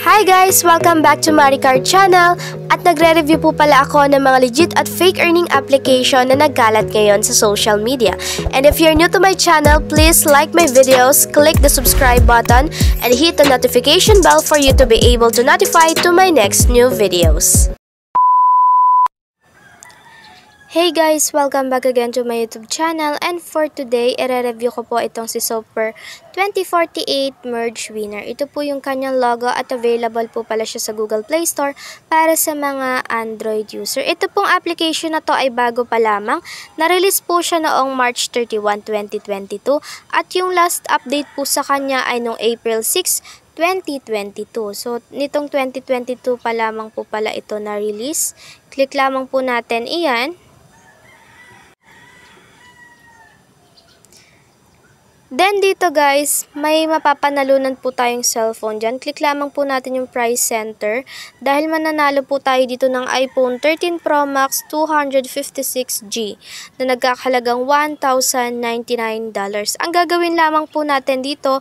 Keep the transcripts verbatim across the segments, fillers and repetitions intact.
Hi guys! Welcome back to Maricard channel at nagre-review po pala ako ng mga legit at fake earning application na nagkalat ngayon sa social media. And if you're new to my channel, please like my videos, click the subscribe button, and hit the notification bell for you to be able to notify to my next new videos. Hey guys! Welcome back again to my YouTube channel, and for today, i-review ko po itong si Super twenty forty-eight Merge Winner. Ito po yung kanyang logo at available po pala siya sa Google Play Store para sa mga Android user. Ito pong application na to ay bago pa lamang. Na-release po siya noong March thirty-first, twenty twenty-two at yung last update po sa kanya ay noong April sixth, twenty twenty-two. So, nitong twenty twenty-two pa lamang po pala ito na-release. Click lamang po natin iyan. Then dito guys, may mapapanalunan po tayong cellphone dyan. Click lamang po natin yung price center. Dahil mananalo po tayo dito ng iPhone thirteen Pro Max two fifty-six G na nagkakahalagang one thousand ninety-nine dollars. Ang gagawin lamang po natin dito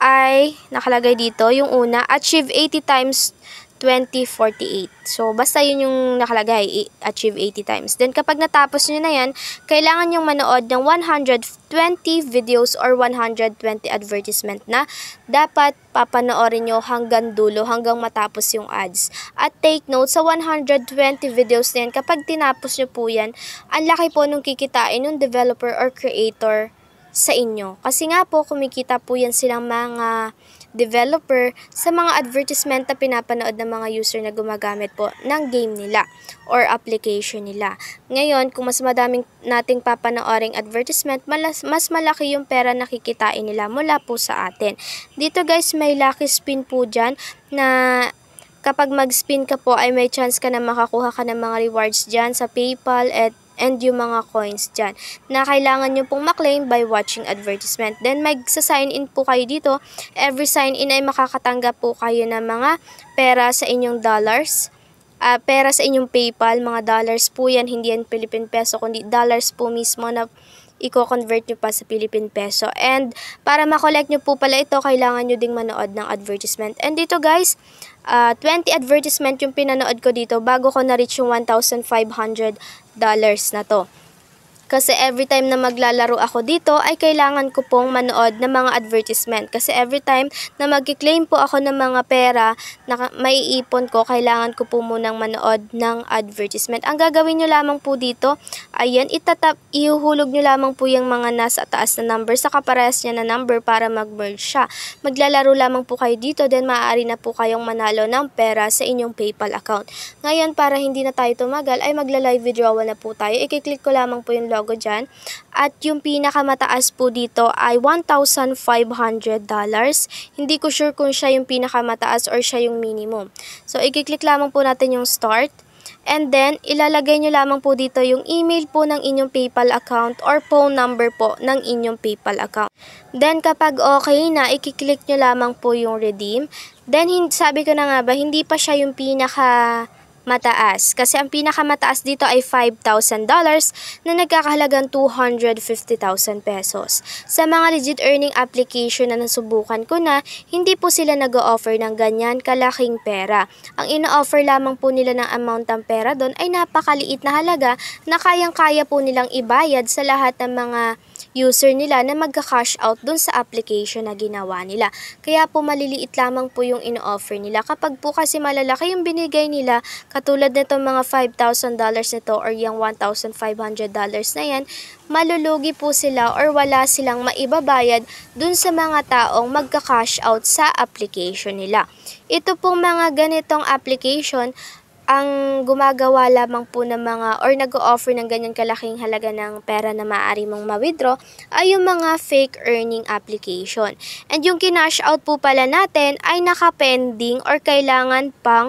ay nakalagay dito yung una, achieve eighty times twenty forty-eight. So, basta yun yung nakalagay, achieve eighty times. Then, kapag natapos nyo na yan, kailangan yung manood ng one hundred twenty videos or one hundred twenty advertisement na dapat papanoorin nyo hanggang dulo, hanggang matapos yung ads. At take note, sa one hundred twenty videos na yan, kapag tinapos nyo po yan, ang laki po nung kikitain ng developer or creator sa inyo. Kasi nga po, kumikita po yan silang mga developer sa mga advertisement na pinapanood ng mga user na gumagamit po ng game nila or application nila. Ngayon, kung mas madaming nating papanooring advertisement, malas, mas malaki yung pera na kikitain nila mula po sa atin. Dito guys, may lucky spin po dyan na kapag mag-spin ka po ay may chance ka na makakuha ka ng mga rewards dyan sa PayPal at and yung mga coins dyan na kailangan nyo pong maklaim by watching advertisement. Then, mag-sign in po kayo dito. Every sign in ay makakatanggap po kayo ng mga pera sa inyong dollars. Uh, pera sa inyong PayPal, mga dollars po yan, hindi yan Philippine Peso, kundi dollars po mismo na i-convert nyo pa sa Philippine Peso. And para makollect nyo po pala ito, kailangan nyo ding manood ng advertisement. And dito guys, uh, twenty advertisement yung pinanood ko dito bago ko na-reach yung one thousand five hundred dollars na to. Kasi every time na maglalaro ako dito ay kailangan ko pong manood ng mga advertisement. Kasi every time na mag-claim po ako ng mga pera na maiipon ko, kailangan ko po munang manood ng advertisement. Ang gagawin nyo lamang po dito, ayan, itatap, ihuhulog nyo lamang po yung mga nasa taas na number sa kaparehas niya na number para mag-merge siya. Maglalaro lamang po kayo dito, then maaari na po kayong manalo ng pera sa inyong PayPal account. Ngayon, para hindi na tayo tumagal, ay magla-live withdrawal na po tayo. I-click ko lamang po yung logo dyan. At yung pinakamataas po dito ay one thousand five hundred dollars. Hindi ko sure kung siya yung pinakamataas or siya yung minimum. So, i-click lamang po natin yung start. And then, ilalagay nyo lamang po dito yung email po ng inyong PayPal account or phone number po ng inyong PayPal account. Then, kapag okay na, i-click nyo lamang po yung redeem. Then, sabi ko na nga ba, hindi pa siya yung pinaka mataas. Kasi ang pinakamataas dito ay five thousand dollars na nagkakahalagang two hundred fifty thousand pesos. Sa mga legit earning application na nasubukan ko na, hindi po sila nag-o-offer ng ganyan kalaking pera. Ang ino-offer lamang po nila ng amount ng pera doon ay napakaliit na halaga na kayang-kaya po nilang ibayad sa lahat ng mga user nila na magka-cash out dun sa application na ginawa nila. Kaya po maliliit lamang po yung ino-offer nila. Kapag po kasi malalaki yung binigay nila, katulad nito mga five thousand dollars nito or yung one thousand five hundred dollars na yan, malulugi po sila or wala silang maibabayad dun sa mga taong magka-cash out sa application nila. Ito pong mga ganitong application, ang gumagawa lamang po ng mga or nag-o-offer ng ganyan kalaking halaga ng pera na maaari mong ma-withdraw ay yung mga fake earning application. And yung kinash out po pala natin ay naka-pending or kailangan pang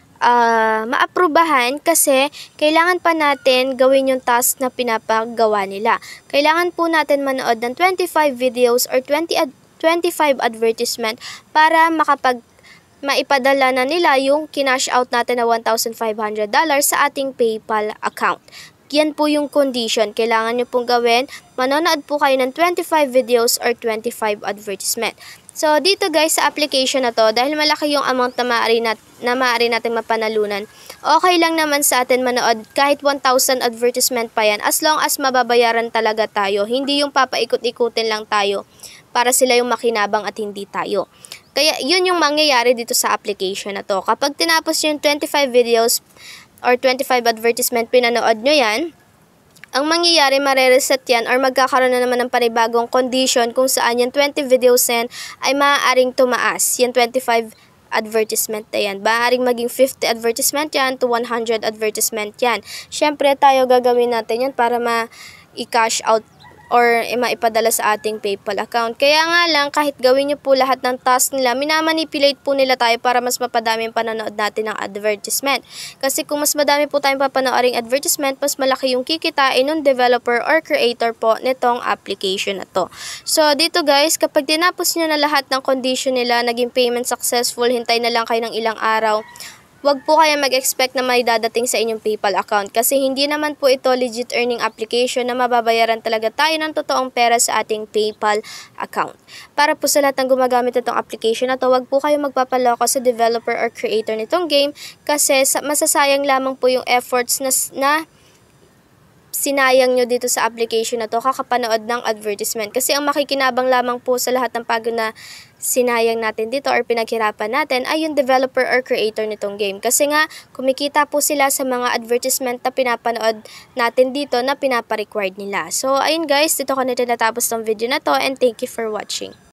uh, maaprubahan kasi kailangan pa natin gawin yung task na pinapagawa nila. Kailangan po natin manood ng twenty-five videos or twenty ad twenty-five advertisement para makapag maipadala na nila yung kinash out natin na one thousand five hundred dollars sa ating PayPal account. Yan po yung condition. Kailangan nyo pong gawin, manonood po kayo ng twenty-five videos or twenty-five advertisement. So, dito guys, sa application na to, dahil malaki yung amount na maaari, nat na maaari natin mapanalunan, okay lang naman sa atin manood kahit one thousand advertisement pa yan, as long as mababayaran talaga tayo. Hindi yung papaikot-ikutin lang tayo para sila yung makinabang at hindi tayo. Kaya, yun yung mangyayari dito sa application na to. Kapag tinapos yung twenty-five videos or twenty-five advertisement, pinanood nyo yan, ang mangyayari, mare-reset yan or magkakaroon na naman ng panibagong condition kung saan yung twenty videos yan ay maaaring tumaas. Yung twenty-five advertisement na yan. Maaaring maging fifty advertisement yan to one hundred advertisement yan. Siyempre, tayo gagawin natin yan para ma-i-cash out or eh, maipadala sa ating PayPal account. Kaya nga lang, kahit gawin nyo po lahat ng task nila, minamanipulate po nila tayo para mas mapadami yung panonood natin ng advertisement. Kasi kung mas madami po tayong papanooring advertisement, mas malaki yung kikitain ng developer or creator po nitong application na to. So, dito guys, kapag tinapos nyo na lahat ng condition nila, naging payment successful, hintay na lang kayo ng ilang araw, huwag po kayo mag-expect na may dadating sa inyong PayPal account kasi hindi naman po ito legit earning application na mababayaran talaga tayo ng totoong pera sa ating PayPal account. Para po sa lahat ng gumagamit itong application na to, huwag po kayo magpapaloko sa developer or creator nitong game kasi masasayang lamang po yung efforts na, na sinayang nyo dito sa application na to kakapanood ng advertisement. Kasi ang makikinabang lamang po sa lahat ng pagod na sinayang natin dito or pinaghirapan natin ay yung developer or creator nitong game. Kasi nga, kumikita po sila sa mga advertisement na pinapanood natin dito na pinapa-required nila. So, ayun guys, dito ko na tinatapos tong video na to and thank you for watching.